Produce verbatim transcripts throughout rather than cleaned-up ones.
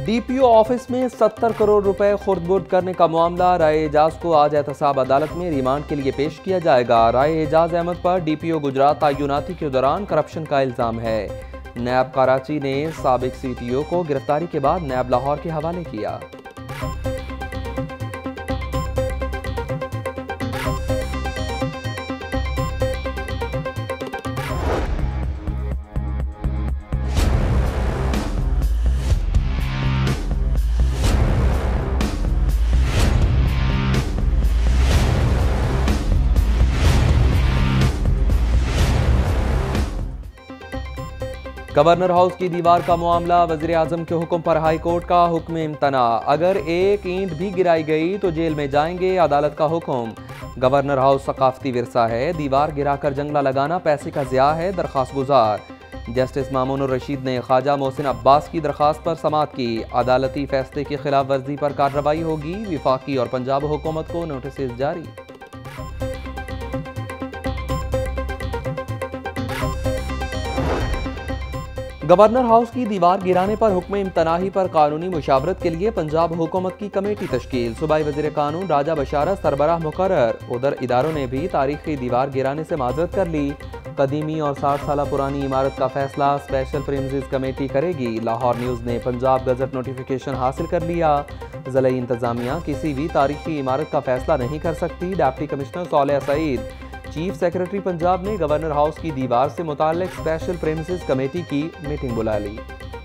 DPO office में सत्तर करोड़ रुपए खुर्द-बुर्द करने का मामला राय एजाज को आज एहतसाब अदालत में रिमांड के लिए पेश किया जाएगा। राय एजाज अहमद पर डीपीओ गुजरात तयनाती के दौरान करप्शन का इल्जाम है। नैब कराची ने साबिक सीटीओ को गिरफ्तारी के बाद नैब लाहौर के हवाले किया। गवर्नर हाउस की दीवार का मामला, वजीर आजम के हुक्म पर हाई कोर्ट का हुक्म इम्तना। अगर एक ईंट भी गिराई गई तो जेल में जाएंगे, अदालत का हुक्म। गवर्नर हाउस सकाफती विरसा है, दीवार गिराकर जंगला लगाना पैसे का ज़िया है, दरख्वास्त गुजार। जस्टिस मामूनुर रशीद ने ख्वाजा मोहसिन अब्बास की दरख्वास्त पर समाअत की। अदालती फैसले की खिलाफ वर्जी पर कार्रवाई होगी, विफाकी और पंजाब हुकूमत को नोटिस जारी। गवर्नर हाउस की दीवार गिराने पर हुक्म इम्तनाही पर कानूनी मुशावरत के लिए पंजाब हुकूमत की कमेटी तश्कील। सूबाई वज़ीर कानून राजा बशारत सरबराह मुकर्रर। उधर इदारों ने भी तारीखी दीवार गिराने से माजरत कर ली। कदीमी और साठ साल पुरानी इमारत का फैसला स्पेशल प्रीवेल्स कमेटी करेगी। लाहौर न्यूज़ ने पंजाब गजट नोटिफिकेशन हासिल कर लिया। ज़िला इंतजामिया किसी भी तारीखी इमारत का फैसला नहीं कर सकती। Deputy commissioner Saulia Saeed. Chief secretary Punjab ने गवर्नर हाउस की दीवार से मुताल्लिक स्पेशल प्रीवेल्स कमेटी की मीटिंग बुला ली।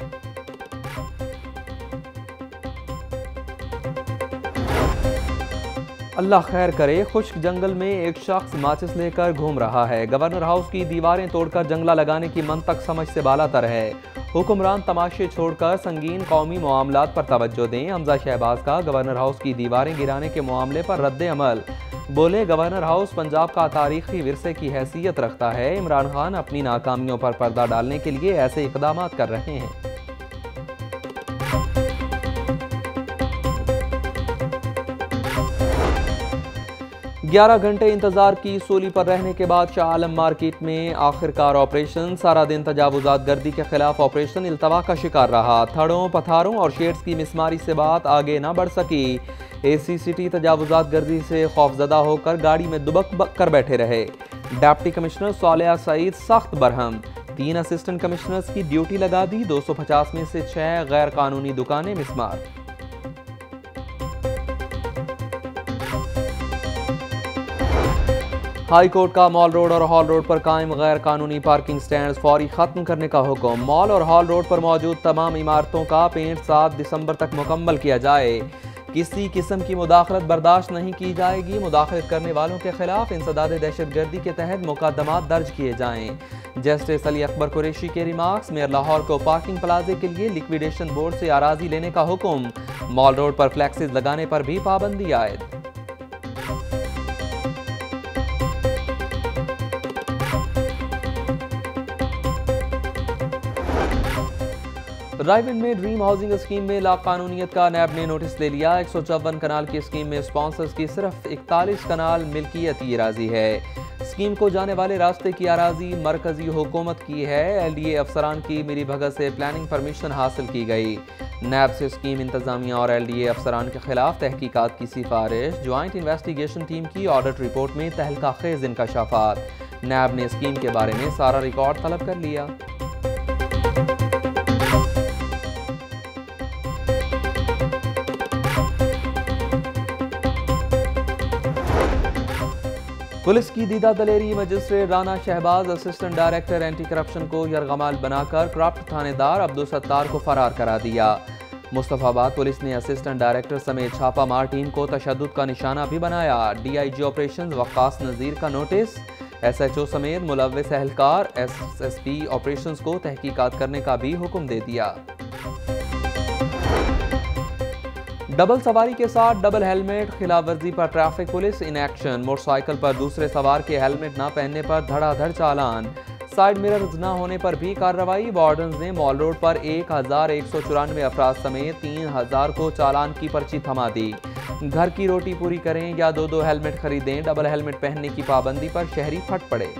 अल्लाह खैर करे, खुश्क जंगल में एक शख्स माचिस लेकर घूम रहा है। गवर्नर हाउस की दीवारें तोड़कर जंगला लगाने की मंतक समझ से बालातर है। हुक्मरान तमाशे छोड़कर संगीन कौमी मामलात पर तवज्जो दें। हमजा शहबाज का गवर्नर हाउस की दीवारें गिराने के मामले पर रद्द अमल। बोले, गवर्नर हाउस पंजाब का तारीखी विरसे की हैसियत रखता है। इमरान खान अपनी नाकामियों पर पर्दा डालने के लिए ऐसे इकदाम कर रहे हैं। ग्यारह घंटे इंतजार की सूली पर रहने के बाद शाह आलम मार्केट में आखिरकार ऑपरेशन। सारा दिन तजावुजात गर्दी के खिलाफ ऑपरेशन इल्तवा का शिकार रहा। थड़ों, पथारों और शेड्स की मिसमारी से बात आगे न बढ़ सकी। एसी सिटी तजावुजात गर्दी से खौफजदा होकर गाड़ी में दुबक बक कर बैठे रहे। डिप्टी कमिश्नर सौलिया सईद सख्त बरहम। तीन असिस्टेंट कमिश्नर्स की ड्यूटी लगा दी। दो सौ पचास में से छह गैर कानूनी दुकानें मिसमार। हाई कोर्ट का मॉल रोड और हॉल रोड पर कायम गैर कानूनी पार्किंग स्टैंड फौरी खत्म करने का हुक्म। मॉल और हॉल रोड पर मौजूद तमाम इमारतों का पेंट सात दिसंबर तक मुकम्मल किया जाए। किसी किस्म की मुदाखलत बर्दाश्त नहीं की जाएगी। मुदाखलत करने वालों के खिलाफ इंसदाद दहशतगर्दी के तहत मुकदमात दर्ज किए जाएं। जस्टिस अली अकबर कुरैशी के रिमार्क्स। मेयर लाहौर को पार्किंग प्लाजे के लिए लिक्विडेशन बोर्ड से अराजी लेने का हुक्म। मॉल रोड पर फ्लैक्सेस लगाने पर भी पाबंदी आयद। रायविंड में ड्रीम हाउसिंग स्कीम में लाकानूनियत का नैब ने नोटिस ले लिया। एक सौ चौवन कनाल की स्कीम में स्पॉन्सर्स की सिर्फ इकतालीस कनाल मिल्कियत की अराजी है। स्कीम को जाने वाले रास्ते की अराजी मरकजी हुकूमत की है। एल डी ए अफसरान की मिली भगत से प्लानिंग परमिशन हासिल की गई। नैब से स्कीम इंतजामिया और एल डी ए अफसरान के खिलाफ तहकीकात की सिफारिश। ज्वाइंट इन्वेस्टिगेशन टीम की ऑडिट रिपोर्ट में तहलका खेज इंकशाफात। नैब ने स्कीम के बारे में सारा रिकॉर्ड तलब कर लिया। पुलिस की दीदा दलेरी। Magistrate Rana Shahbaz assistant director anti corruption को यरगमाल बनाकर करप्ट थानेदार अब्दुल सत्तार को फरार करा दिया। मुस्तफाबाद पुलिस ने असिस्टेंट डायरेक्टर समेत छापा मार टीम को तशद्दुद का निशाना भी बनाया। डीआईजी ऑपरेशंस वक्कास नज़ीर का नोटिस। एसएचओ समेत मुलव्विस एहलकार एसएसपी ऑपरेशंस को तहकीकात करने का भी हुक्म दे दिया। डबल सवारी के साथ डबल हेलमेट खिलाफ वर्जी पर traffic police in action. Motorcycle पर दूसरे सवार के हेलमेट न पहनने पर धड़ाधड़ चालान। साइड मिरर्स न होने पर भी कार्रवाई। वार्डन्स ने मॉल रोड पर एक हजार एक सौ चौरानवे अफराद समेत तीन हजार को चालान की पर्ची थमा दी। घर की रोटी पूरी करें या दो दो हेलमेट खरीदें, डबल हेलमेट पहनने की पाबंदी पर शहरी फट पड़े।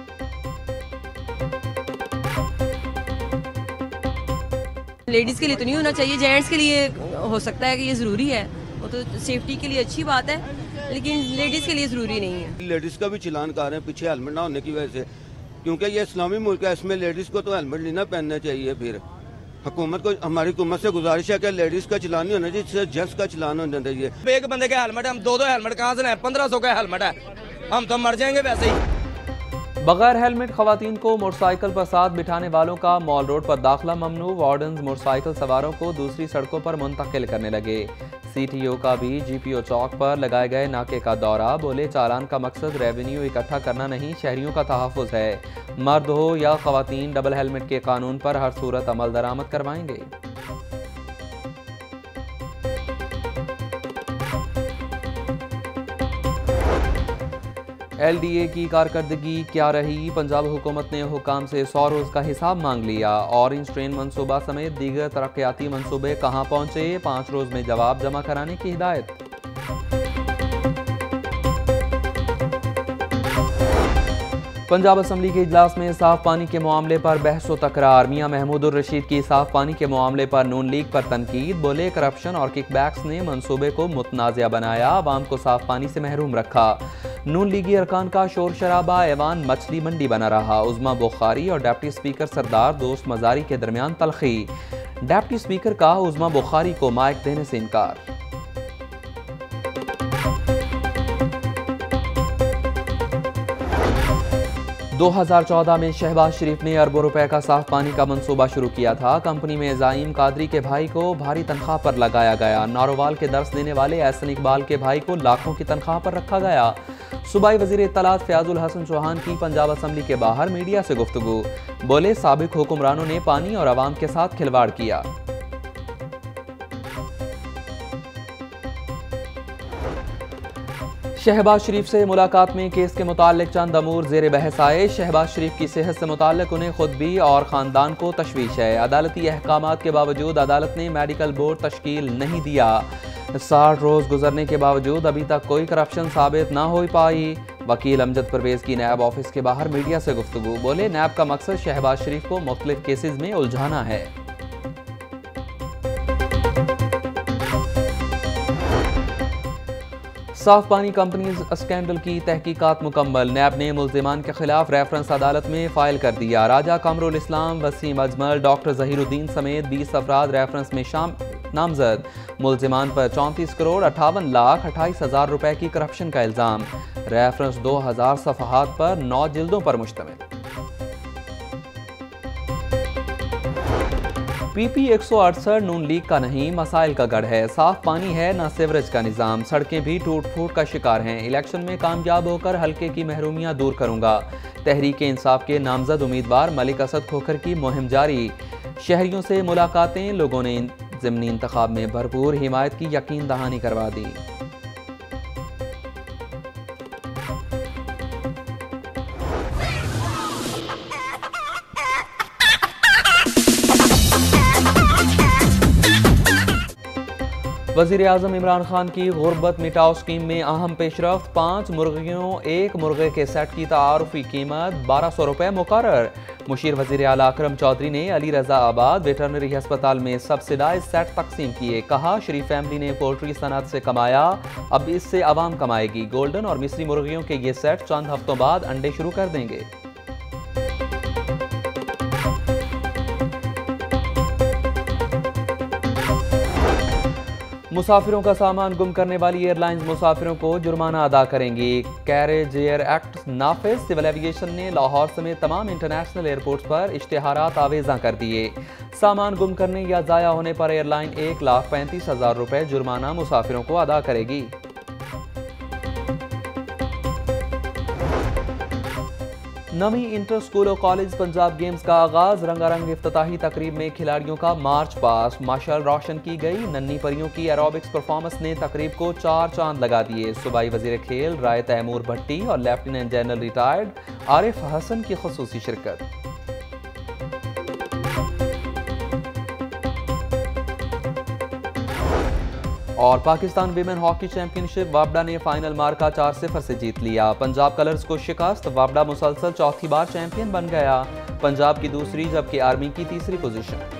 लेडीज के लिए तो नहीं होना चाहिए, जेंट्स के लिए हो सकता है कि ये ज़रूरी है, वो तो सेफ्टी के लिए अच्छी बात है, लेकिन लेडीज़ के लिए ज़रूरी नहीं है। लेडीज़ का भी चलान कर रहे हैं पीछे हेलमेट ना होने की वजह से, क्योंकि ये इस्लामी मुल्क है, इसमें लेडीज़ को तो हेलमेट नहीं ना पहनना चाहिए। फिर हुकूमत को, हमारी हुकूमत से गुजारिश है कि लेडीज़ का चलान नहीं होना चाहिए, जेंट्स का चलान होना चाहिए। एक बंदे का हेलमेट, हम दो दो हेलमेट कहाँ से लाए? पंद्रह सौ का हेलमेट है, हम तो मर जाएंगे वैसे ही। बगैर हेलमेट खवातीन को मोटरसाइकिल पर साथ बिठाने वालों का मॉल रोड पर दाखिला ममनू। वार्डन्स मोटरसाइकिल सवारों को दूसरी सड़कों पर मुंतकिल करने लगे। सीटीओ का भी जीपीओ चौक पर लगाए गए नाके का दौरा। बोले चालान का मकसद रेवेन्यू इकट्ठा करना नहीं, शहरियों का तहफ़्फ़ुज़ है। मर्द हो या खवातीन डबल हेलमेट के कानून पर हर सूरत अमल दरामद करवाएंगे। एलडीए की कारकर्दगी क्या रही? पंजाब हुकूमत ने हुकाम से सौ रोज़ का हिसाब मांग लिया। ऑरेंज ट्रेन मनसूबा समेत दीगर तरक्याती मनसूबे कहाँ पहुँचे? पाँच रोज़ में जवाब जमा कराने की हिदायत। पंजाब असम्बली के इजलास में साफ पानी के मामले पर बहस व तकरार। मियां महमूद उर रशीद की साफ पानी के मामले पर नून लीग पर तनकीद। बोले करप्शन और किकबैक्स ने मंसूबे को मुतनाज़िया बनाया, आवाम को साफ पानी से महरूम रखा। नून लीगी अरकान का शोर शराबा ऐवान मछली मंडी बना रहा। उज़मा बुखारी और डिप्टी स्पीकर सरदार दोस्त मजारी के दरमियान तलखी। डिप्टी स्पीकर का उज़मा बुखारी को माइक देने से इनकार। दो हज़ार चौदह में शहबाज शरीफ ने अरबों रुपए का साफ पानी का मंसूबा शुरू किया था। कंपनी में ज़ाइम कादरी के भाई को भारी तनख्वाह पर लगाया गया। नारोवाल के दर्स देने वाले एहसन इकबाल के भाई को लाखों की तनख्वाह पर रखा गया। सूबाई वज़ीर इत्तलात फ़याज़ुल हसन चौहान की पंजाब असम्बली के बाहर मीडिया से गुफ्तगू। बोले साबिक हुक्मरानों ने पानी और आवाम के साथ खिलवाड़ किया। शहबाज शरीफ से मुलाकात में केस के मुताल्लिक चंद अमूर ज़ेर बहस आए। शहबाज शरीफ की सेहत से मुताल्लिक उन्हें खुद भी और ख़ानदान को तशवीश है। अदालती अहकामात के बावजूद अदालत ने मेडिकल बोर्ड तश्कील नहीं दिया। साठ रोज़ गुजरने के बावजूद अभी तक कोई करप्शन साबित ना हो पाई। वकील अमजद परवेज़ की नैब ऑफिस के बाहर मीडिया से गुफ्तगू। बोले नैब का मकसद शहबाज शरीफ को मुख्तलिफ केसेज में उलझाना है। साफ पानी कंपनी स्कैंडल की तहकीकात मुकम्मल। नैब ने मुल्जिमान के खिलाफ रेफरेंस अदालत में फाइल कर दिया। राजा कमरुल इस्लाम, वसीम अजमल, डॉक्टर ज़हीरुद्दीन समेत बीस अफराद रेफरेंस में शाम नामजद। मुल्जिमान पर चौंतीस करोड़ अट्ठावन लाख अट्ठाईस हजार रुपए की करप्शन का इल्ज़ाम। रेफरेंस दो हजार सफ़हात पर नौ जिल्दों पर मुश्तमिल। पीपी एक सौ अड़सठ नून लीग का नहीं, मसाइल का गढ़ है। साफ पानी है ना सीवरेज का निज़ाम। सड़कें भी टूट फूट का शिकार हैं। इलेक्शन में कामयाब होकर हल्के की महरूमियां दूर करूंगा। तहरीक इंसाफ के नामजद उम्मीदवार मलिक असद खोखर की मुहिम जारी। शहरियों से मुलाकातें, लोगों ने ज़िमनी इंतखाब में भरपूर हिमायत की यकीन दहानी करवा दी। वज़ीर आज़म इमरान खान की गुर्बत मिटाओ स्कीम में अहम पेशरफ्त। पाँच मुर्गियों एक मुर्गे के सेट की तारुफी कीमत बारह सौ रुपये मुकर्रर। मुशीर वज़ीर आला अकरम चौधरी ने अली रज़ा आबाद वेटरनरी अस्पताल में सब्सिडाइज सेट तकसीम किए। कहा शरीफ फैमिली ने पोल्ट्री सनत से कमाया, अब इससे आवाम कमाएगी। गोल्डन और मिस्री मुर्गियों के ये सेट चंद हफ्तों बाद अंडे शुरू कर देंगे। मुसाफिरों का सामान गुम करने वाली एयरलाइंस मुसाफिरों को जुर्माना अदा करेंगी। कैरेज एयर एक्ट नाफिज। सिविल एविएशन ने लाहौर समेत तमाम इंटरनेशनल एयरपोर्ट्स पर इश्तिहारात आवेजा कर दिए। सामान गुम करने या ज़ाया होने पर एयरलाइन एक लाख पैंतीस हजार रुपये जुर्माना मुसाफिरों को अदा करेगी। नवी इंटर स्कूल और कॉलेज पंजाब गेम्स का आगाज। रंगारंग इफ्तिताही तकरीब में खिलाड़ियों का मार्च पास्ट, मशाल रोशन की गई। नन्ही परियों की एरोबिक्स परफॉर्मेंस ने तकरीब को चार चांद लगा दिए। सूबाई वजीर खेल राय तैमूर भट्टी और lieutenant general retired Arif Hasan की खुसूसी शिरकत। और पाकिस्तान विमेन हॉकी चैंपियनशिप वापडा ने फाइनल मार्का चार सिफर से जीत लिया। पंजाब कलर्स को शिकस्त। वापडा मुसलसल चौथी बार चैंपियन बन गया। पंजाब की दूसरी जबकि आर्मी की तीसरी पोजीशन।